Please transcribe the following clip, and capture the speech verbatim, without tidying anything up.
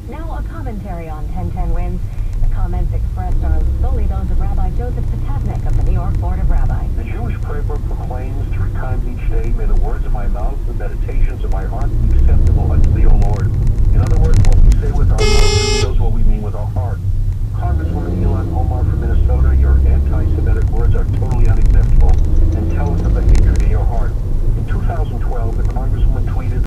Now a commentary on ten ten winds. The comments expressed are solely those of Rabbi Joseph Potatnik of the New York Board of Rabbis.